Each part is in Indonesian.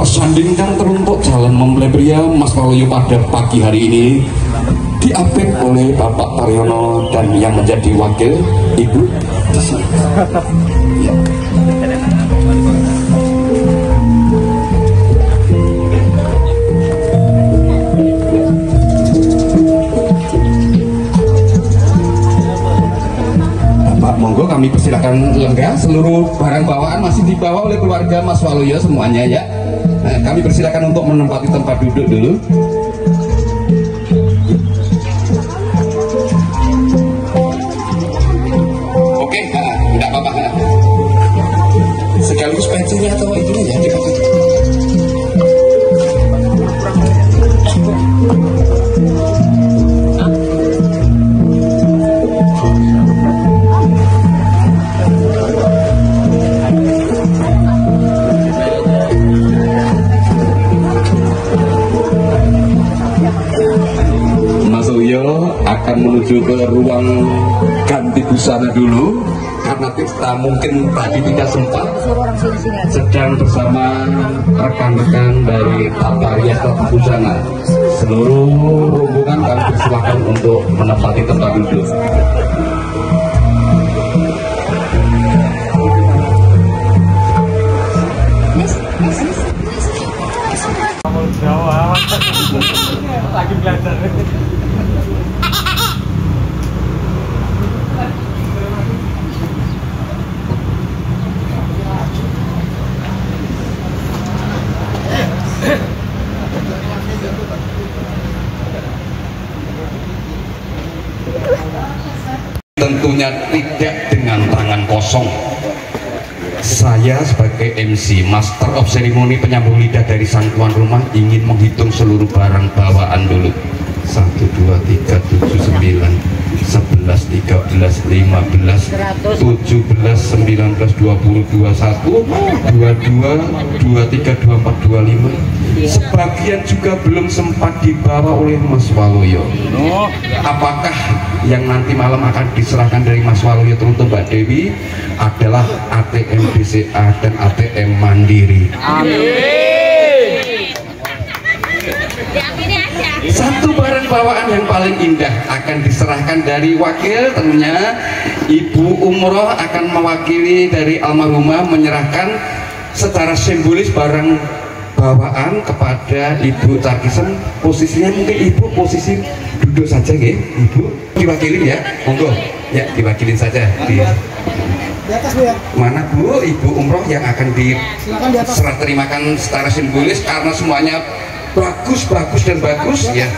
Persandingan teruntuk calon mempelai pria Mas Waluyo pada pagi hari ini diapit oleh Bapak Taryono dan yang menjadi wakil Ibu di sini. Ya. Monggo kami persilakan lenggah, seluruh barang bawaan masih dibawa oleh keluarga Mas Waluyo semuanya ya. Nah, kami persilakan untuk menempati tempat duduk dulu. Oke, enggak apa-apa. Sekaligus pensilnya atau itunya ya dipakai. Akan menuju ke ruang ganti busana dulu karena kita mungkin tadi tidak sempat sedang bersama rekan-rekan dari Tata Rias Tata Busana. Seluruh rombongan kami persilakan untuk menempati tempat duduk. Lagi belajar. Tentunya tidak dengan tangan kosong. Saya sebagai MC, Master of Ceremony penyambung lidah dari sang tuan rumah, ingin menghitung seluruh barang bawaan dulu. 1, 2, 3, 7, 9, 11, 13, 15, 17, 19, 20, 21, 22, 23, 24, 25. Sebagian juga belum sempat dibawa oleh Mas Waluyo. Apakah yang nanti malam akan diserahkan dari Mas Waluyo teruntuk Mbak Dewi adalah ATM BCA dan ATM Mandiri? Amin. Satu barang bawaan yang paling indah akan diserahkan dari wakil, tentunya Ibu Umroh akan mewakili dari almarhumah menyerahkan secara simbolis barang bawaan kepada Ibu Tarkisem. Posisinya mungkin Ibu posisi duduk saja ya, Ibu diwakili ya, monggo ya diwakilin saja di atas Bu ya. Mana Bu, Ibu Umroh yang akan diserah terimakan secara simbolis karena semuanya bagus dan bagus ya.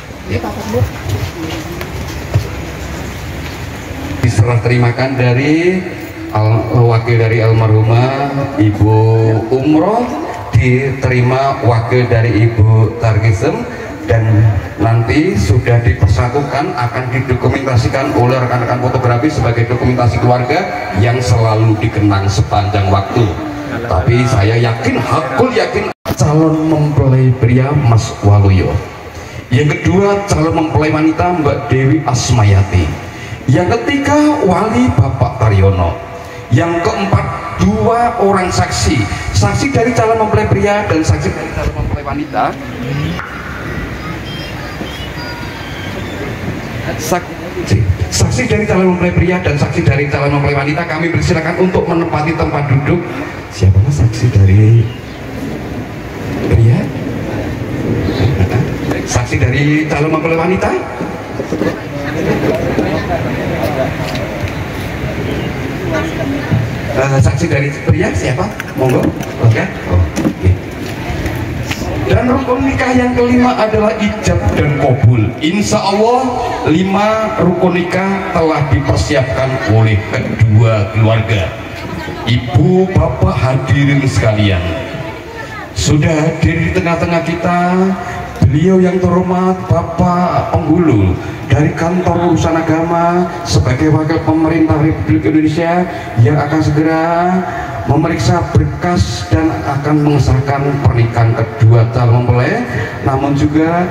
Diserah terimakan dari wakil dari almarhumah Ibu Umroh, diterima wakil dari Ibu Tarkisem, dan nanti sudah dipersatukan akan didokumentasikan oleh rekan-rekan fotografi sebagai dokumentasi keluarga yang selalu dikenang sepanjang waktu. Tapi saya yakin, hakul yakin, calon mempelai pria Mas Waluyo. Yang kedua, calon mempelai wanita Mbak Dewi Asmayati. Yang ketiga, wali Bapak Taryono. Yang keempat, 2 orang saksi dari calon mempelai pria dan saksi dari calon mempelai wanita. Saksi dari calon mempelai pria dan saksi dari calon mempelai wanita kami persilakan untuk menempati tempat duduk. Siapa saksi dari pria? Saksi dari calon mempelai wanita? Saksi dari pria siapa? Monggo. Oke. Dan rukun nikah yang kelima adalah ijab dan kabul. Insya Allah 5 rukun nikah telah dipersiapkan oleh kedua keluarga. Ibu bapak hadirin sekalian, sudah hadir di tengah-tengah kita beliau yang terhormat Bapak Penghulu dari Kantor Urusan Agama sebagai wakil pemerintah Republik Indonesia yang akan segera memeriksa berkas dan akan mengesahkan pernikahan kedua calon mempelai. Namun juga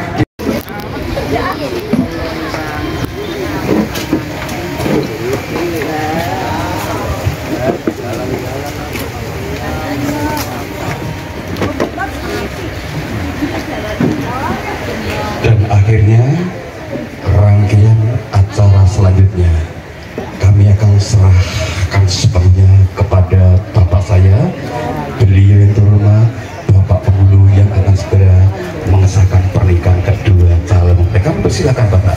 Persilakan Bapak.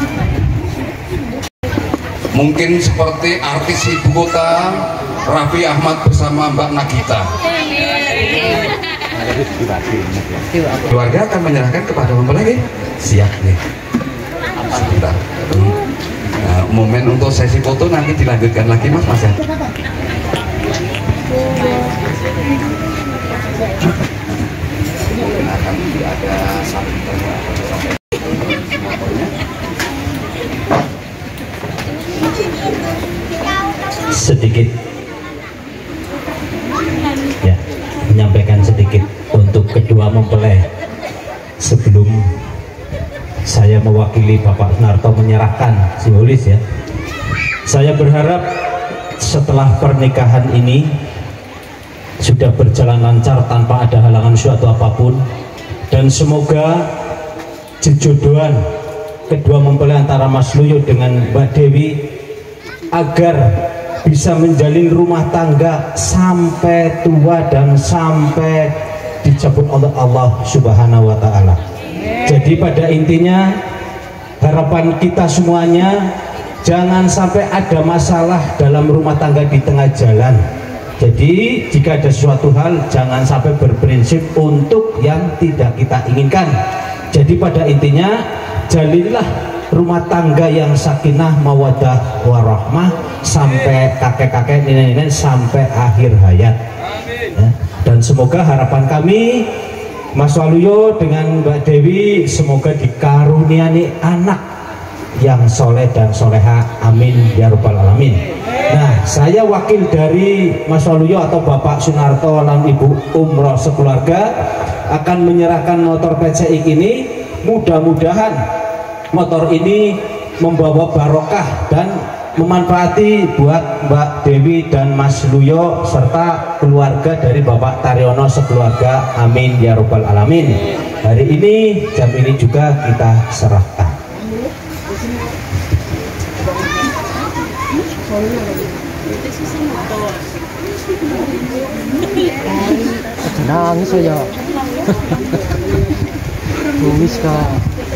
Mungkin seperti artis ibu kota Raffi Ahmad bersama Mbak Nagita. Keluarga akan menyerahkan kepada mempelai. Siap nih. Sebentar. Nah, momen untuk sesi foto nanti dilanjutkan lagi Mas ya. Akan ada sedikit ya, menyampaikan sedikit untuk kedua mempelai sebelum saya mewakili Bapak Sunarto menyerahkan simbolis ya. Saya berharap setelah pernikahan ini sudah berjalan lancar tanpa ada halangan suatu apapun, dan semoga jejodohan kedua mempelai antara Mas Luyo dengan Mbak Dewi agar bisa menjalin rumah tangga sampai tua dan sampai dicabut oleh Allah Subhanahu wa Ta'ala. Jadi pada intinya harapan kita semuanya jangan sampai ada masalah dalam rumah tangga di tengah jalan. Jadi jika ada suatu hal jangan sampai berprinsip untuk yang tidak kita inginkan. Jadi pada intinya jalinlah rumah tangga yang sakinah mawaddah warahmah sampai kakek-kakek nenek-nenek sampai akhir hayat ya. Dan semoga harapan kami Mas Waluyo dengan Mbak Dewi semoga dikaruniai anak yang soleh dan soleha, amin ya rabbal alamin. Nah, saya wakil dari Mas Waluyo atau Bapak Sunarto dan Ibu Umroh sekeluarga akan menyerahkan motor PCX ini. Mudah-mudahan motor ini membawa barokah dan memanfaati buat Mbak Dewi dan Mas Luyo serta keluarga dari Bapak Taryono sekeluarga, amin ya rabbal alamin. Hari ini jam ini juga kita serahkan. Nangis aja. Tumis kak.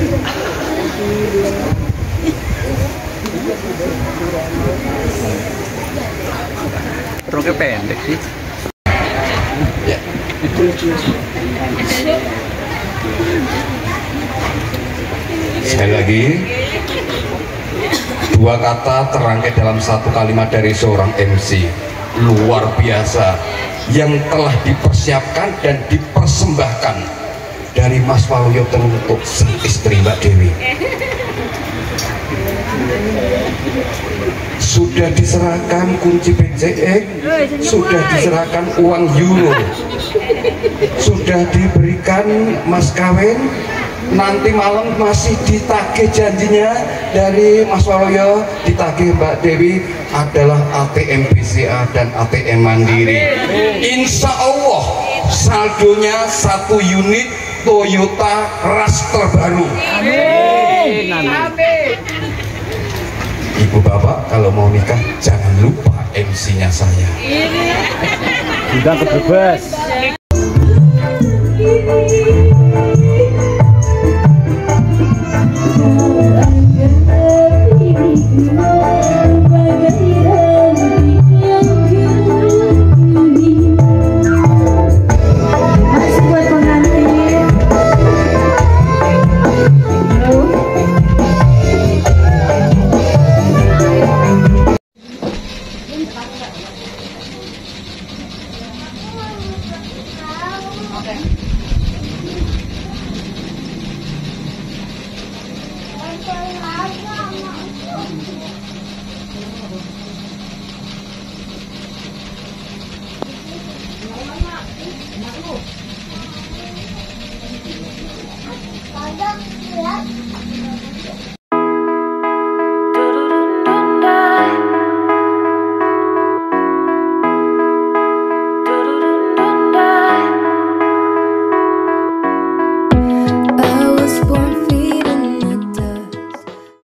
Roknya pendek sih. Ya. Sekali lagi, dua kata terangkai dalam satu kalimat dari seorang MC luar biasa yang telah dipersiapkan dan dipersembahkan dari Mas Waluyo untuk sang istri Mbak Dewi. Sudah diserahkan kunci PCX, sudah diserahkan uang euro, sudah diberikan mas kawin. Nanti malam masih ditagih janjinya dari Mas Waluyo, ditagih Mbak Dewi adalah ATM BCA dan ATM Mandiri. Insya Allah saldonya 1 unit Toyota Rush terbaru. Amin. Amin. Ibu bapak kalau mau nikah jangan lupa MC-nya saya. Udah kebebas. Okay.